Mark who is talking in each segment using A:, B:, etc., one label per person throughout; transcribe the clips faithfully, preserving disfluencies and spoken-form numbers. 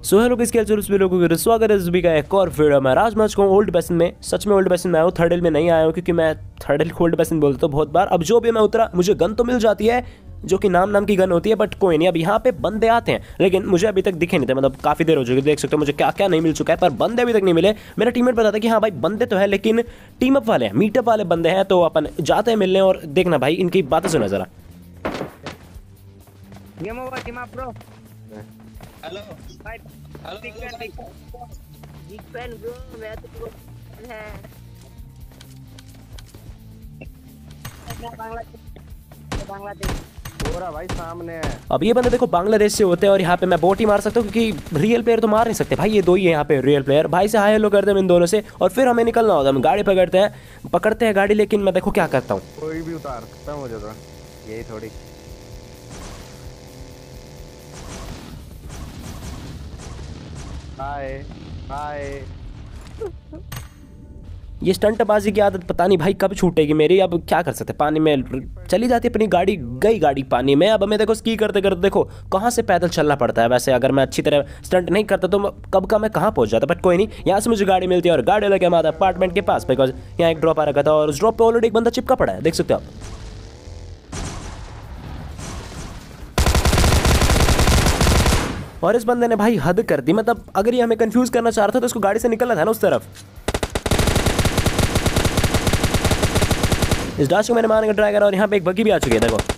A: So hello किसके सभी लोगों के स्वागत है सभी का एक और वीडियो में। आज मैं चुका हूँ ओल्ड बेसन में। सच में ओल्ड बेसन में आया हूँ, थर्ड हिल में नहीं आया हूँ क्योंकि मैं थर्ड हिल ओल्ड बेसन बोलता तो बहुत बार। अब जो भी मैं उतरा मुझे गन तो मिल जाती है जो कि नाम नाम की गन होती है, बट कोई नहीं। अब यहाँ पे बंदे आते हैं लेकिन मुझे अभी तक दिखे नहीं थे, मतलब काफ़ी देर हो चुकी है। देख सकते हो मुझे क्या क्या नहीं मिल चुका है, पर बंदे अभी तक नहीं मिले। मेरा टीममेट बताता है कि हाँ भाई बंदे तो है लेकिन टीम अप वाले हैं, मीटअप वाले बंदे हैं, तो अपन जाते हैं मिलने। और देखना भाई इनकी बातें सुना जरा।
B: Game over team up bro.
C: Hello
B: भाई
C: hello
B: big fan big fan bro. मैं तो है बांग्लादेश बांग्लादेश
D: पूरा भाई सामने है।
A: अब ये बंदे देखो बांग्लादेश से होते हैं और यहाँ पे मैं बोट ही मार सकता हूँ क्योंकि रियल प्लेयर तो मार नहीं सकते भाई। ये दो ही है यहाँ पे रियल प्लेयर। भाई से हाय हेलो करते हैं इन दोनों से और फिर हमें निकलना होता है। हम गाड़ी पकड़ते हैं पकड़ते हैं गाड़ी, लेकिन मैं देखो क्या करता हूँ।
D: कोई भी उतार सकता है मुझे तो, यही थोड़ी। हाय हाय।
A: ये स्टंटबाजी की आदत पता नहीं भाई कब छूटेगी मेरी। अब क्या कर सकते, पानी में चली जाती है अपनी गाड़ी, गई गाड़ी पानी में। अब हमें देखो स्की करते करते देखो कहाँ से पैदल चलना पड़ता है। वैसे अगर मैं अच्छी तरह स्टंट नहीं करता तो कब का मैं कहाँ पहुँच जाता, बट कोई नहीं। यहाँ से मुझे गाड़ी मिलती है और गाड़ी लेके हम आता अपार्टमेंट के पास, बिकॉज यहाँ एक ड्रॉप आ रखा था और उस ड्रॉप पे ऑलरेडी एक बंदा चिपका पड़ा है, देख सकते हो आप। और इस बंदे ने भाई हद कर दी, मतलब अगर ये हमें कंफ्यूज करना चाह रहा था तो इसको गाड़ी से निकलना था ना उस तरफ। इस डैश को मैंने मारने का ट्राई करा और यहाँ पे एक बग्गी भी आ चुकी है देखो।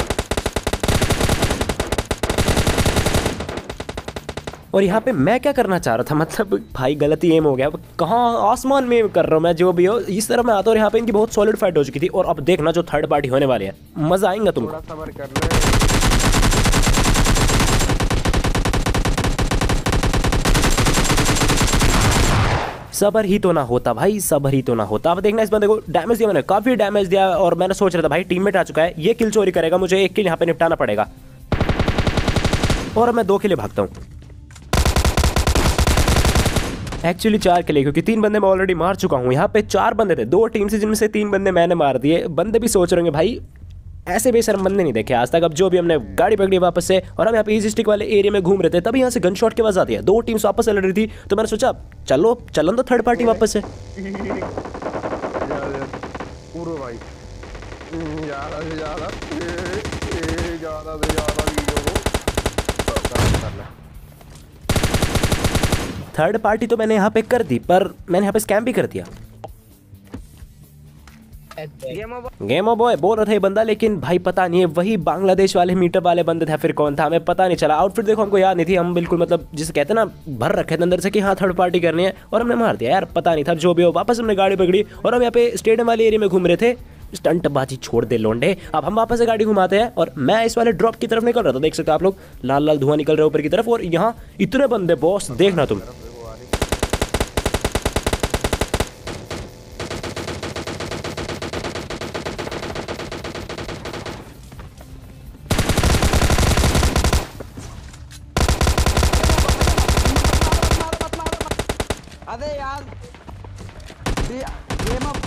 A: और यहाँ पे मैं क्या करना चाह रहा था, मतलब भाई गलती एम हो गया। कहाँ आसमान में कर रहा हूँ मैं, जो भी हो इस तरह मैं आता हूँ। और यहाँ पे इनकी बहुत सॉलिड फाइट हो चुकी थी और अब देखना जो थर्ड पार्टी होने वाली है, मजा आएगा तुमको।
D: थोड़ा सब्र कर ले।
A: सबर ही तो ना होता भाई, सबर ही तो ना होता। अब देखना इस बंदे को डैमेज दिया मैंने, काफी डैमेज दिया। और मैंने सोच रहा था भाई टीममेट आ चुका है, ये किल चोरी करेगा, मुझे एक किल यहाँ पे निपटाना पड़ेगा। और अब मैं दो किले भागता हूँ, एक्चुअली चार किले, क्योंकि तीन बंदे मैं ऑलरेडी मार चुका हूँ। यहाँ पे चार बंदे थे, दो टीम से, जिनमें से तीन बंदे मैंने मार दिए। बंदे भी सोच रहे होंगे भाई ऐसे बेशर्म बंदे नहीं देखे आज तक। अब जो भी हमने गाड़ी पकड़ी वापस से और हम यहाँ पे इजी स्टिक वाले एरिया में घूम रहे थे, तभी यहाँ से गन शॉट की आवाज आती है। दो टीम्स वापस से लड़ रही थी, तो मैंने सोचा चलो चलन तो थर्ड पार्टी वापस से।
D: पूरा भाई ज्यादा से ज्यादा ज्यादा से ज्यादा
A: थर्ड पार्टी तो मैंने यहाँ पे कर दी, पर मैंने यहाँ पे स्कैम भी कर दिया।
B: गेम ओवर
A: गेम बॉय बोल रहा था ये बंदा, लेकिन भाई पता नहीं है वही बांग्लादेश वाले मीटअप वाले बंदे थे, फिर कौन था हमें पता नहीं चला। आउटफिट देखो हमको याद नहीं थी, हम बिल्कुल मतलब जिसे कहते हैं ना भर रखे थे अंदर से कि हाँ थर्ड पार्टी करनी है, और हमने मार दिया यार, पता नहीं था। जो भी हो वापस हमने गाड़ी पकड़ी और हम यहाँ पे स्टेडियम वाले एरिया में घूम रहे थे। स्टंटबाजी छोड़ दे लोंडे। अब हम वापस से गाड़ी घुमाते हैं और मैं इस वाले ड्रॉप की तरफ निकल रहा था, देख सकते हो आप लोग, लाल लाल धुआं निकल रहा है ऊपर की तरफ। और यहाँ इतने बंदे बॉस देखना तुम।
C: अरे यार गेम अप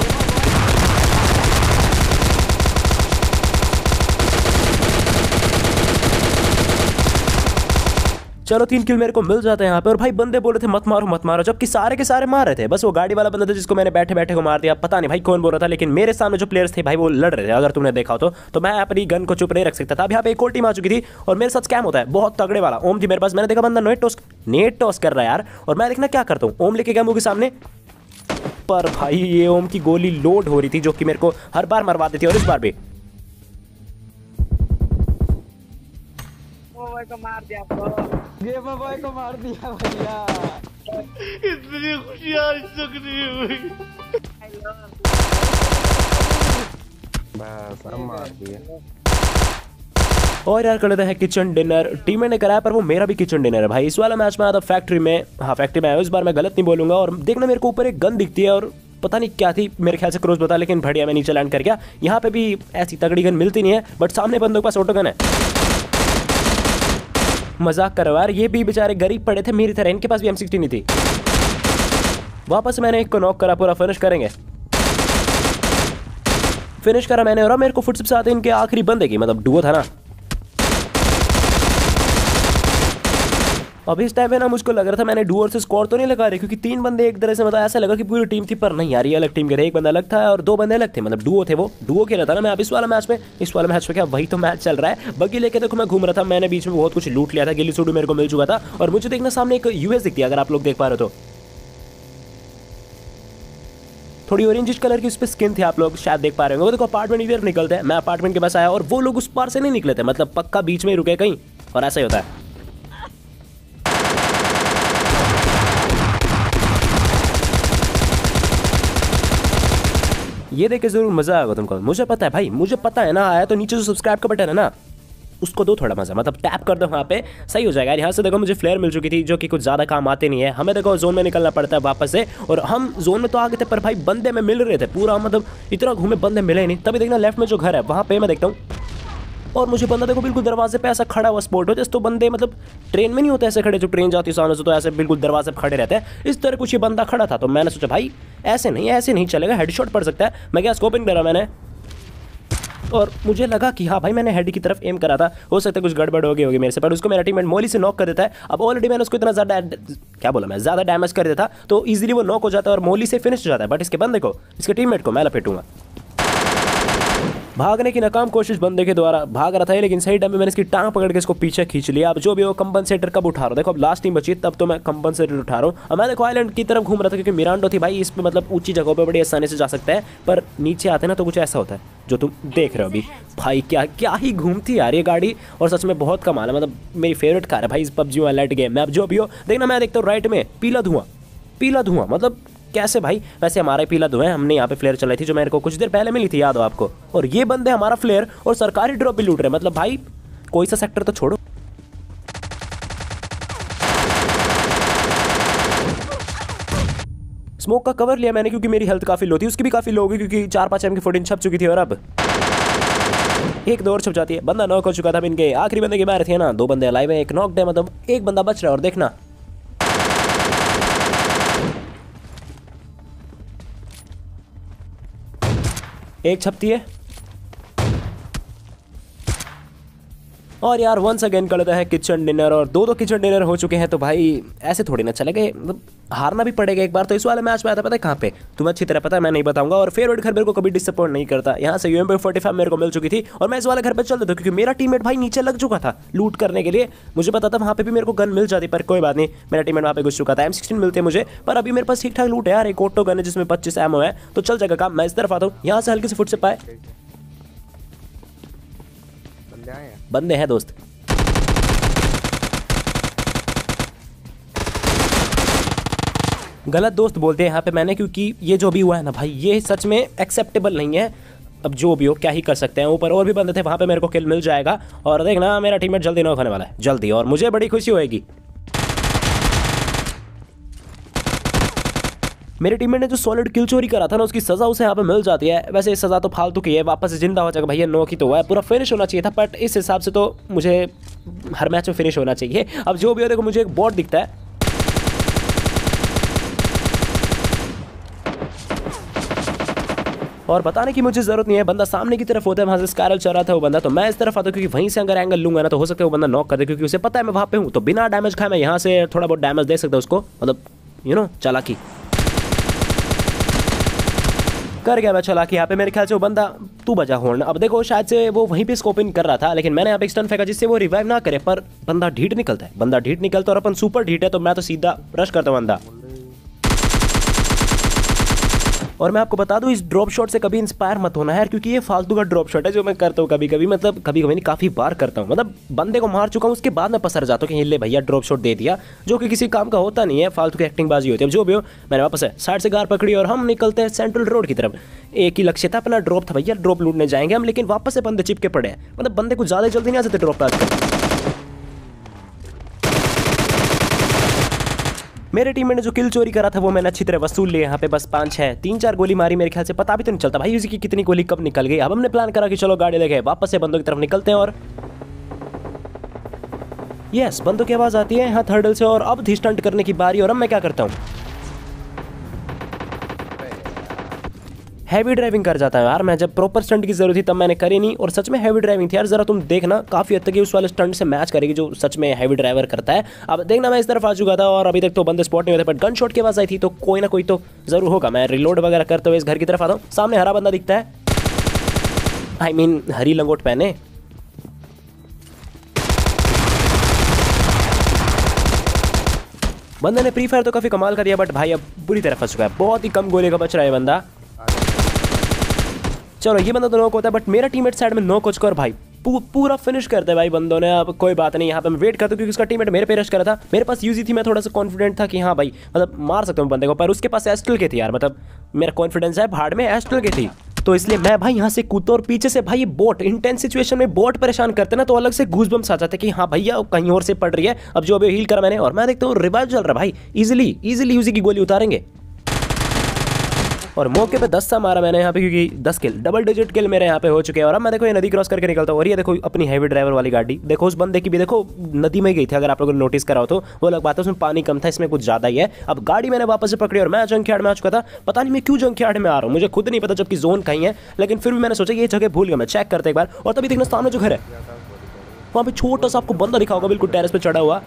A: चलो तीन किल मेरे को मिल जाता है यहाँ पे। और भाई बंदे बोल रहे थे मत मारो मत मारो, जबकि सारे के सारे मार रहे थे। बस वो गाड़ी वाला बंदा था जिसको मैंने बैठे बैठे को मार दिया। पता नहीं भाई कौन बोल रहा था, लेकिन मेरे सामने जो प्लेयर्स थे भाई वो लड़ रहे थे, अगर तुमने देखा हो तो, तो मैं अपनी गन को चुप नहीं रख सकता था। अब यहाँ पे एक और टीम आ चुकी थी और मेरे साथ स्कैम होता है बहुत तगड़े वाला। ओम थी मेरे पास, मैंने देखा बंदा नेट टॉस नेट टॉस कर रहा है यार, और मैं देखना क्या करता हूँ। ओम लेके गया मुँह के सामने, पर भाई ये ओम की गोली लोड हो रही थी जो कि मेरे को हर बार मरवा देती है। और इस बार भी
B: ओवर को मार दिया ब्रो।
C: गेम बॉय को मार दिया भैया।
E: इतनी खुशी आज तक नहीं हुई।
D: बस अब मार दिया।
A: और यार कर लेते हैं किचन डिनर। टीम ने कराया पर वो मेरा भी किचन डिनर है भाई। इस वाला मैच में आया था फैक्ट्री में, हाँ फैक्ट्री में आया, इस बार मैं गलत नहीं बोलूंगा। और देखना मेरे को ऊपर एक गन दिखती है और पता नहीं क्या थी, मेरे ख्याल से क्रोस बता, लेकिन बढ़िया मैं नीचे लैंड कर गया। यहाँ पे भी ऐसी तगड़ी गन मिलती नहीं है, बट सामने बंदों के पास ऑटो गन है। मजाक करो यार, ये भी बेचारे गरीब पड़े थे मेरी तरह, इनके पास भी एम सिक्सटी नहीं थी। वापस मैंने एक को नॉक करा, पूरा फिनिश करेंगे। फिनिश करा मैंने और मेरे को फुटस्टेप्स आते इनके आखिरी बंदे की, मतलब डुओ था ना। अब इस टाइम पे ना मुझको लग रहा था मैंने डुओ से स्कोर तो नहीं लगा रहे, क्योंकि तीन बंदे एक तरह से मतलब ऐसा लगा कि पूरी टीम थी, पर नहीं यार ये अलग टीम के थे। एक बंदा अलग था और दो बंदे अलग थे, मतलब डुओ थे, वो डुओ खेला था ना मैं। अब इस वाला मैच में इस वाला मैच में क्या वही तो मैच चल रहा है। बग्गी लेके देखो मैं घूम रहा था, मैंने बीच में बहुत कुछ लूट लिया था, गिल्ली सूडू मेरे को मिल चुका था। और मुझे देखना सामने एक यूएस दिखती है, अगर आप लोग देख पा रहे हो तो थोड़ी ऑरेंजिश कलर की उस पर स्किन थी, आप लोग शायद देख पा रहे होंगे। वो देखो अपार्टमेंट इधर निकलते हैं, मैं अपार्टमेंट के पास आया और वो लोग उस पार से नहीं निकले थे, मतलब पक्का बीच में ही रुके कहीं, और ऐसा ही होता है। ये देख के जरूर मजा आएगा तुमको, मुझे पता है भाई, मुझे पता है ना। आया तो नीचे जो सब्सक्राइब का बटन है ना उसको दो थोड़ा मजा, मतलब टैप कर दो वहाँ पे, सही हो जाएगा। यहाँ से देखो मुझे फ्लेयर मिल चुकी थी जो कि कुछ ज़्यादा काम आते नहीं है। हमें देखो जोन में निकलना पड़ता है वापस से, और हम जोन में तो आ गए थे पर भाई बंदे में मिल रहे थे पूरा, मतलब इतना घूमे बंदे मिले नहीं। तभी देखना लेफ्ट में जो घर है वहाँ पे मैं देखता हूँ, और मुझे बंदा देखो बिल्कुल दरवाजे पे ऐसा खड़ा हुआ स्पॉट हो, जैसे तो बंदे मतलब ट्रेन में नहीं होते ऐसे खड़े, जो ट्रेन जाती है सामने से तो ऐसे बिल्कुल दरवाजे पे खड़े रहते हैं, इस तरह कुछ ये बंदा खड़ा था। तो मैंने सोचा भाई ऐसे नहीं ऐसे नहीं चलेगा, हेडशॉट पड़ सकता है। मैं क्या स्कोपिंग करा मैंने, और मुझे लगा कि हाँ भाई मैंने हेड की तरफ एम करा था, हो सकता है कुछ गड़बड़ हो गई होगी मेरे से, पर उसको मेरा टीममेट मोली से नॉक कर देता है। अब ऑलरेडी मैंने उसको इतना ज़्यादा क्या बोला मैं ज़्यादा डैमेज कर देता तो इजीली वो नॉक हो जाता है और मोली से फिनिश हो जाता है। बट इसके बंदे को, इसके टीममेट को मैं लपेटूंगा। भागने की नाकाम कोशिश बंदे के द्वारा, भाग रहा था लेकिन सही टाइम में मैंने इसकी टांग पकड़ के इसको पीछे खींच लिया। अब जो भी वो कंपनसेटर कब उठा रहा हूँ, देखो अब लास्ट टीम बची तब तो मैं कंपनसेटर उठा रहा हूँ। अब मैं देखो आइलैंड की तरफ घूम रहा था क्योंकि मिरांडो थी भाई, इस पे मतलब ऊंची जगहों पे बड़ी आसानी से जा सकता है, पर नीचे आते ना तो कुछ ऐसा होता है जो तुम देख रहे हो अभी। भाई क्या क्या ही घूमती यार ये गाड़ी, और सच में बहुत कमाल है, मतलब मेरी फेवरेट कार है भाई इस पबजी वाला गेम में। अब जो भी हो देखना, मैं देखता हूँ राइट में पीला धुआं, पीला धुआं मतलब कैसे भाई, वैसे हमारा पीला धुआं है, हमने यहाँ पे फ्लेयर चलाई थी जो मेरे को कुछ देर पहले मिली थी, याद हो आपको। और ये बंदे हमारा फ्लेयर और सरकारी ड्रॉप भी लूट रहे, मतलब भाई कोई सा सेक्टर तो छोड़ो। स्मोक का कवर लिया मैंने क्योंकि मेरी हेल्थ काफी लो थी, उसकी भी काफी लो होगी क्योंकि चार पांच एम की फोर्टीन छप चुकी थी, और अब एक दो और छप जाती है। बंदा नॉक हो चुका था, इनके आखिरी बंदे की मार थी ना, दो बंदे अलाइव है, एक नॉक है, मतलब एक बंदा बच रहा है। और देखना एक छपती है, और यार वंस अगेन करता है किचन डिनर, और दो दो किचन डिनर हो चुके हैं। तो भाई ऐसे थोड़ी ना चलेगा, मतलब हारना भी पड़ेगा एक बार। तो इस वाले मैच में आता पता है कहाँ पे, तुम्हें अच्छी तरह पता है, मैं नहीं बताऊंगा। और फेवरेट घर मेरे को कभी डिसअपॉइंट नहीं करता। यहाँ से यूएमपी फोर्टी फाइव मेरे को मिल चुकी थी और मैं इस वाले घर पे चल देता क्योंकि मेरा टीममेट भाई नीचे लग चुका था लूट करने के लिए। मुझे पता था वहाँ पे भी मेरे को गन मिल जाती, पर कोई बात नहीं, मेरा टीममेट वहाँ पे घुस चुका था। एम सिक्सटीन मिलते मुझे, पर अभी मेरे पास ठीक ठाक लूट है यार, एक ऑटो गन है जिसमें पच्चीस एमओ है, तो चल जाएगा काम। मैं इस तरफ आता हूँ, यहाँ से हल्के से फुट से पाए बंदे हैं दोस्त। गलत दोस्त बोलते हैं यहाँ पे मैंने, क्योंकि ये जो भी हुआ है ना भाई ये सच में एक्सेप्टेबल नहीं है। अब जो भी हो क्या ही कर सकते हैं, ऊपर और भी बंदे थे, वहाँ पे मेरे को किल मिल जाएगा। और देखना मेरा टीममेट जल्दी नॉक होने वाला है, जल्दी, और मुझे बड़ी खुशी होएगी। मेरे टीममेट ने जो सॉलिड किल चोरी करा था ना उसकी सजा उसे यहाँ पे मिल जाती है। वैसे सजा तो फालतू की है, वापस से जिंदा हो जाएगा भैया, नॉक ही तो हुआ है, पूरा फिनिश होना चाहिए था, बट इस हिसाब से तो मुझे हर मैच में फिनिश होना चाहिए। अब जो भी हो देखो मुझे एक बॉट दिखता है, और बताने की मुझे जरूरत नहीं है, बंदा सामने की तरफ होता है, वहां से स्काइरल चल रहा था वो बंदा, तो मैं इस तरफ आता हूं क्योंकि वहीं से अगर एंगल लूंगा ना तो हो सकता है वो बंदा नॉक कर दे, क्योंकि उसे पता है मैं वहां पे हूं। तो बिना डैमेज खाए मैं यहाँ से थोड़ा बहुत डैमेज दे सकता हूं उसको, मतलब यू नो चालाकी कर गया मैं चालाकी यहाँ पे। मेरे ख्याल से वो बंदा तू बजा हॉर्न, अब देखो शायद से वो वहीं पे स्कोपिंग कर रहा था, लेकिन मैंने यहाँ पे स्टन फेंका जिससे वो रिवाइव ना करे, पर बंदा ढीठ निकलता है, बंदा ढीठ निकलता है और अपन सुपर ढीठ है, तो मैं तो सीधा रश करता हूँ बंदा। और मैं आपको बता दूं इस ड्रॉप शॉट से कभी इंस्पायर मत होना है यार, क्योंकि ये फालतू का ड्रॉप शॉट है जो मैं करता हूँ कभी कभी, मतलब कभी कभी नहीं काफ़ी बार करता हूँ। मतलब बंदे को मार चुका हूँ उसके बाद मैं पसर जाता हूँ कि ले भैया ड्रॉप शॉट दे दिया, जो कि किसी काम का होता नहीं है, फालतू की एक्टिंग बाजी होती है। जो भी हो मैंने वापस है साइड से गार पकड़ी और हम निकलते हैं सेंट्रल रोड की तरफ। एक ही लक्ष्य था अपना, ड्रॉप था भैया, ड्रॉप लूटने जाएंगे हम, लेकिन वापस से बंदे चिपके पड़े हैं, मतलब बंदे कुछ ज़्यादा जल्दी नहीं आ सकते ड्रॉप पे आजकल। मेरे टीम ने जो किल चोरी करा था वो मैंने अच्छी तरह वसूल लिया। यहाँ पे बस पांच है, तीन चार गोली मारी, मेरे ख्याल से पता भी तो नहीं चलता भाई उसकी कितनी गोली कब निकल गई। अब हमने प्लान करा कि चलो गाड़ी लेके वापस से बंदों की तरफ निकलते हैं, और यस बंदों की आवाज आती है यहाँ थर्डल से, और अब थी स्टंट करने की बारी। और अब मैं क्या करता हूँ, हैवी ड्राइविंग कर जाता है यार। मैं जब प्रॉपर स्टंट की जरूरत थी तब मैंने करी नहीं, और सच में हैवी ड्राइविंग थी यार। जरा तुम देखना, काफी हद तक ये उस वाले स्टंट से मैच करेगी जो सच में हैवी ड्राइवर करता है। अब देखना, मैं इस तरफ आ चुका था और अभी तक तो बंदे स्पॉट नहीं होते, बट गन शॉट की आवाज आई थी तो कोई ना कोई तो जरूर होगा। मैं रिलोड वगैरह करते हुए इस घर की तरफ आता हूँ। सामने हरा बंदा दिखता है, आई मीन हरी लंगोट पहने। बंदे ने प्री फायर तो काफी कमाल कर दिया, बट भाई अब बुरी तरह फंस चुका है। बहुत ही कम गोली का बच रहा है बंदा। चलो ये बंदा तो नॉक होता है, बट मेरा टीममेट साइड में नॉक हो चुका और भाई पू, पूरा फिनिश करते हैं भाई बंदों ने। अब कोई बात नहीं, यहाँ पे मैं वेट करता हूँ क्योंकि उसका टीममेट मेरे पे रश करा था। मेरे पास यूजी थी, मैं थोड़ा सा कॉन्फिडेंट था कि हाँ भाई मतलब मार सकता हूँ बंदे को, पर उसके पास एस्टल के थी यार। मतलब मेरा कॉन्फिडेंस है भाड़ में एस्टल की थी, तो इसलिए मैं भाई यहाँ से कूदता और पीछे से भाई ये बोट इंटेंस सिचुएशन में बोट परेशान करते ना, तो अलग से गूज़बम्स आ जाते कि हाँ भैया कहीं और से पड़ रही है। अब जो अभी हील करा मैंने और मैं देखता हूँ रिवाइव चल रहा भाई, इजीली इजीली यूजी की गोली उतारेंगे। और मौके पे दस सा मारा मैंने यहाँ पे, क्योंकि दस किल डबल डिजिट किल मेरे यहाँ पे हो चुके हैं। और अब मैं देखो ये नदी क्रॉस करके निकलता हूँ और ये देखो अपनी हैवी ड्राइवर वाली गाड़ी। देखो उस बंदे की भी देखो नदी में गई थी, अगर आप लोगों ने नोटिस करा हो तो। वो अलग बात है, उसमें पानी कम था, इसमें कुछ ज़्यादा ही है। अब गाड़ी मैंने वापस से पकड़ी और मैं जंकयार्ड में आ चुका था। पता नहीं मैं क्यों जंकयार्ड में आ रहा हूँ, मुझे खुद नहीं पता जबकि जोन कहीं है, लेकिन फिर भी मैंने सोचा ये जगह भूल गया, मैं चेक करते एक बार। और तभी देखना सामने जो घर है वहाँ पे छोटा सा आपको बंदा दिखा होगा बिल्कुल टेरेस पे चढ़ा हुआ।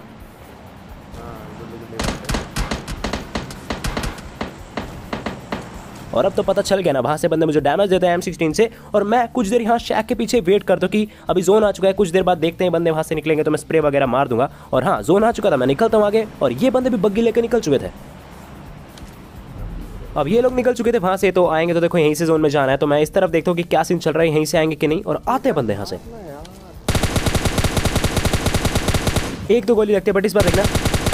A: और अब तो पता चल गया ना, वहाँ से बंदे मुझे डैमेज देते हैं एम सिक्सटीन से। और मैं कुछ देर यहाँ शैक के पीछे वेट करता हूँ कि अभी जोन आ चुका है, कुछ देर बाद देखते हैं बंदे वहाँ से निकलेंगे तो मैं स्प्रे वगैरह मार दूंगा। और हाँ जोन आ चुका था, मैं निकलता हूँ आगे और ये बंदे भी बग्गी लेकर निकल चुके थे। अब ये लोग निकल चुके थे वहाँ से, तो आएंगे तो देखो यहीं से जोन में जाना है। तो मैं इस तरफ देखता हूँ कि क्या सीन चल रहा है, यहीं से आएंगे कि नहीं। और आते हैं बंदे यहाँ से, एक दो गोली लगती है, बट इस बार देखना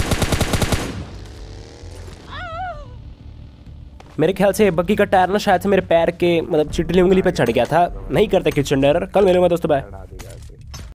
A: मेरे ख्याल से बग्गी का टायर ना शायद से मेरे पैर के मतलब चिटली उंगली पे चढ़ गया था। नहीं करते किचन डेरर। कल मिलूंगा दोस्तों, बाय।